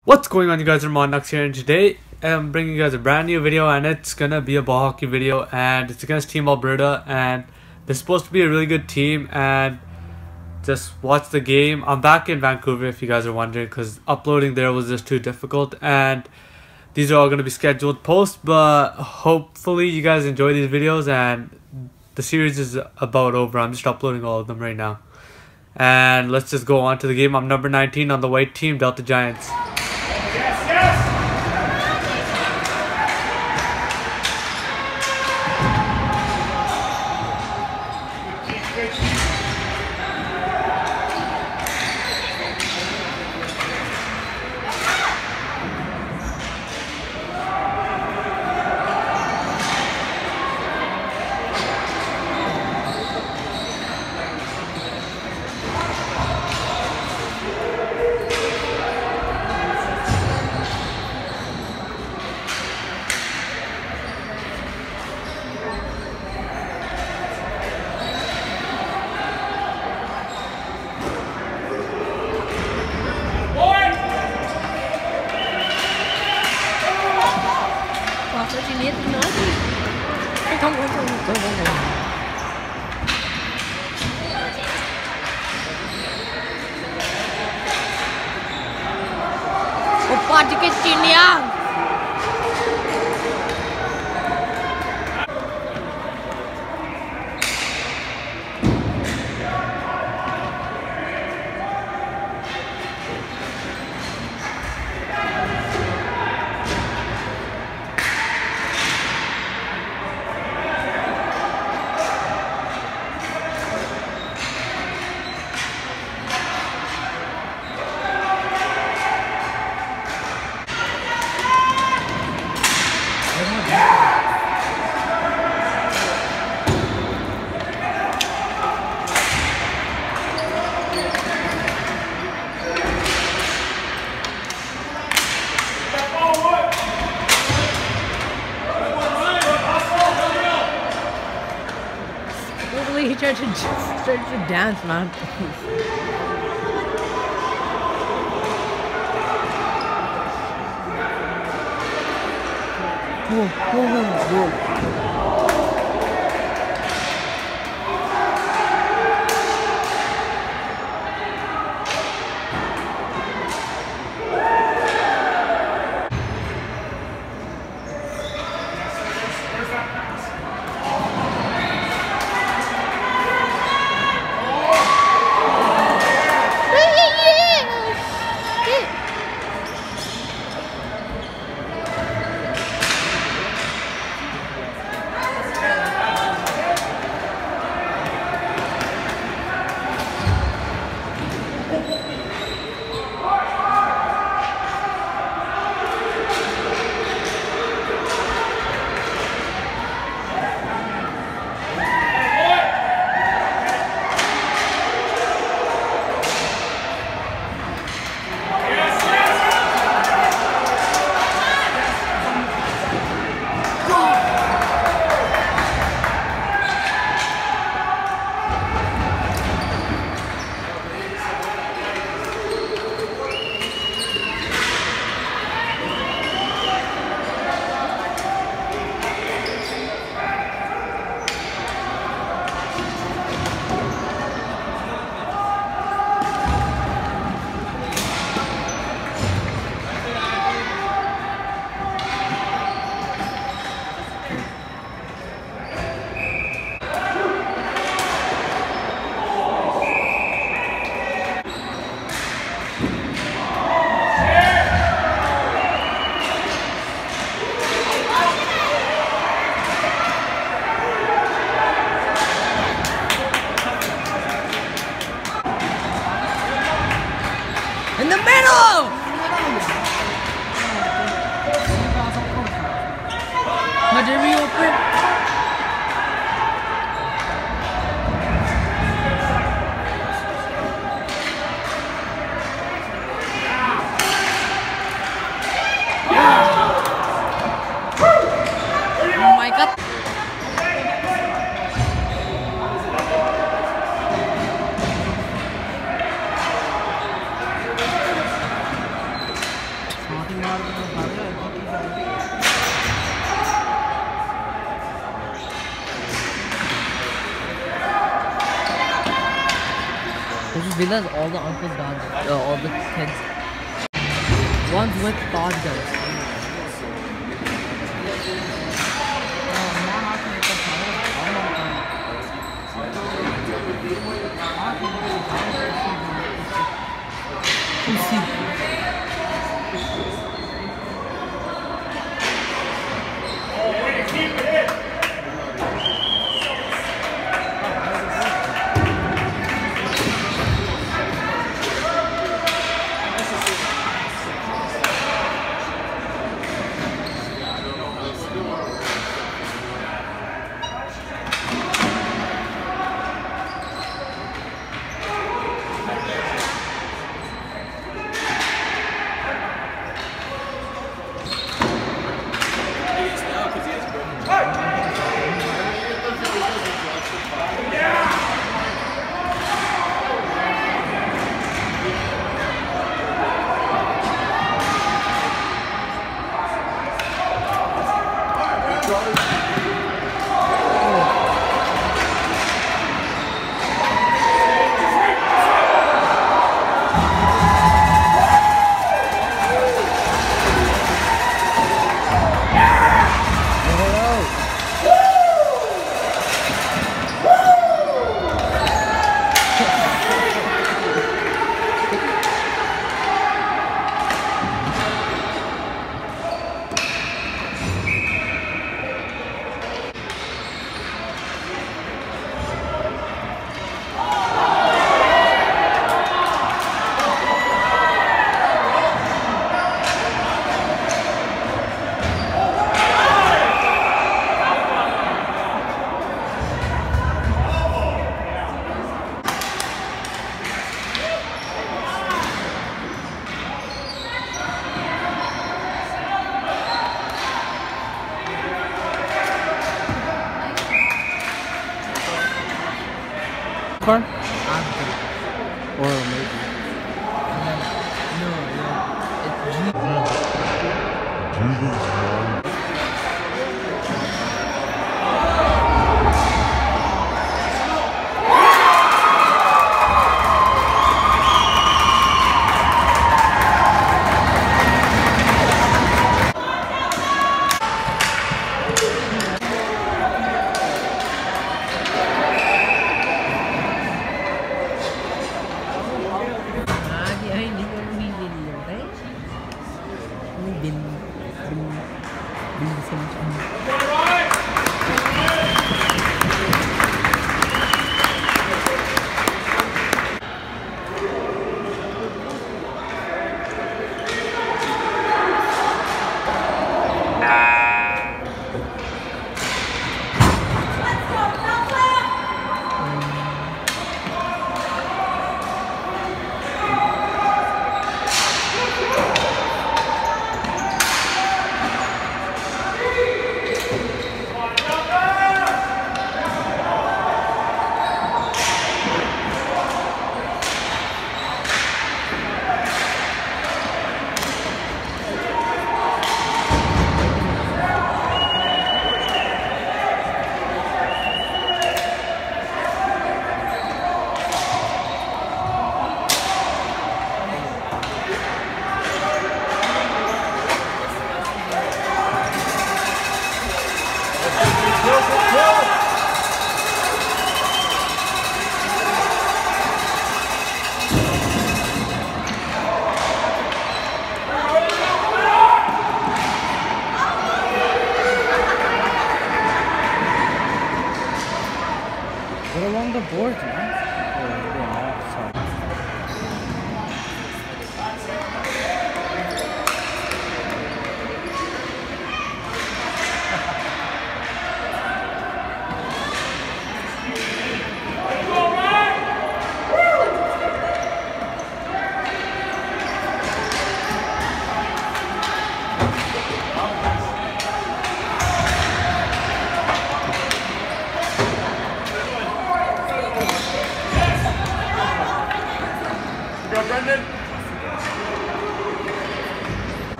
What's going on, you guys? Nux here, and today I'm bringing you guys a brand new video, and it's gonna be a ball hockey video, and it's against Team Alberta, and they're supposed to be a really good team. And just watch the game. I'm back in Vancouver, if you guys are wondering, because uploading there was just too difficult, and these are all gonna be scheduled posts. But hopefully you guys enjoy these videos, and the series is about over. I'm just uploading all of them right now, and let's just go on to the game. I'm number 19 on the white team, Delta Giants. Opa de Cristina. He tried to dance, man. Whoa. This is villains, all the uncles guns, all the kids. Ones with dodge guns. Car? Or maybe. No, it's G.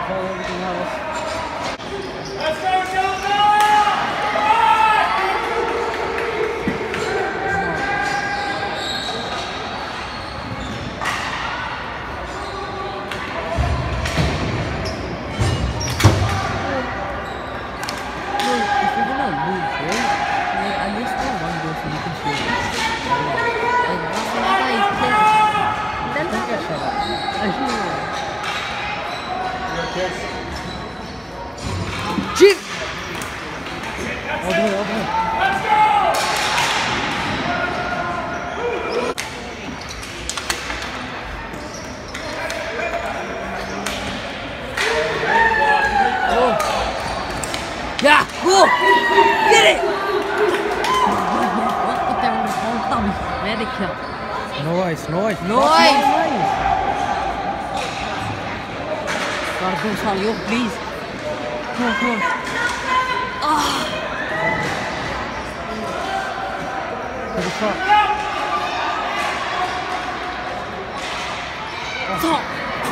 control everything else. Jeep! All the way, all the way. Yeah, go! Get it! What the hell? Medical. Noise. Noise! Cardo, Salio, please. Come on. To the front. Stop!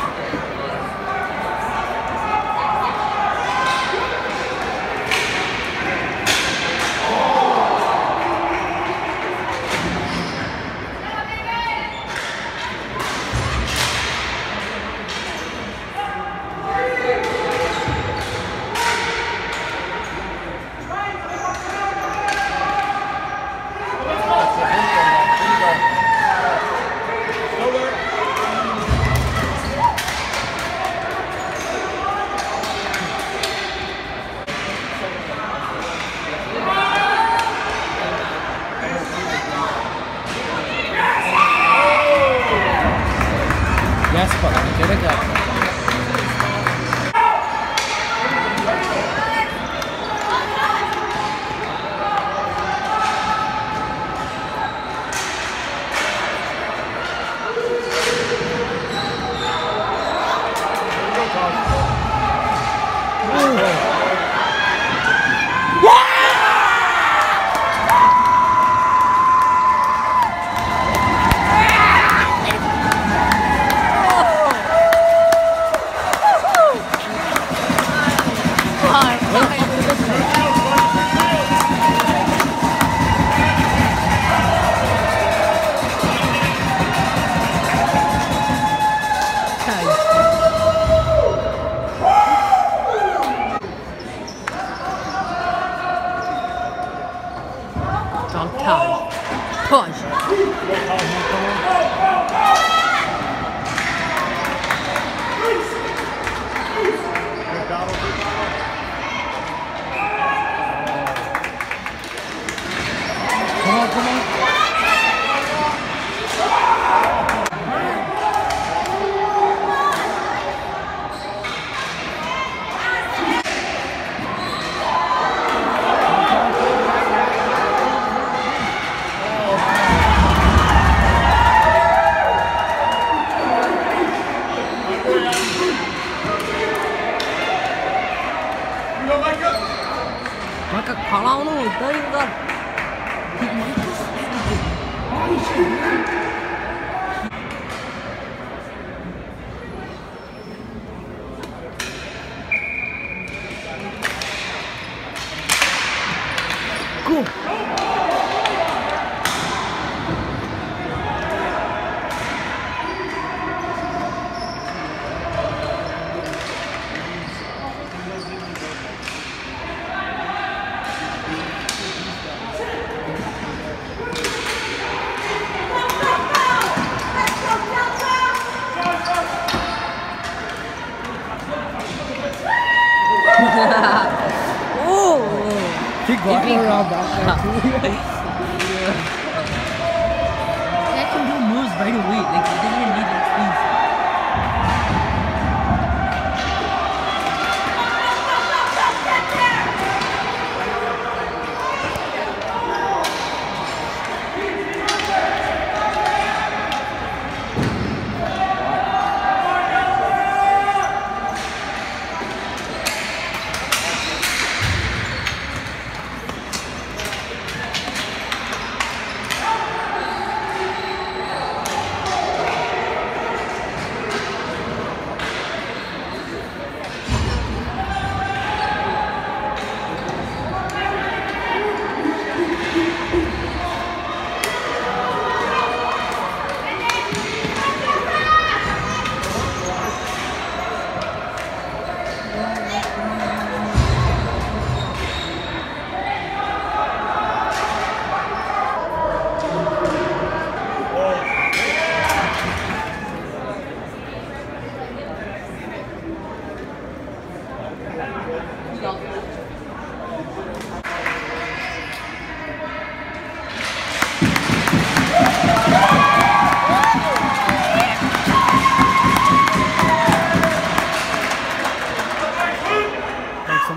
Jasper, get it up. Dog time. Push. Come on. Maka kalau nu dari kan. Go. Oh! He got around that too. I can do moves right away. Like it doesn't even need like speed.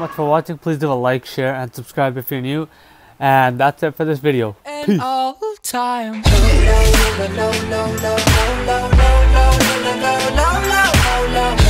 much for watching. Please do a like, share, and subscribe if you're new. And that's it for this video. Peace. All time. No,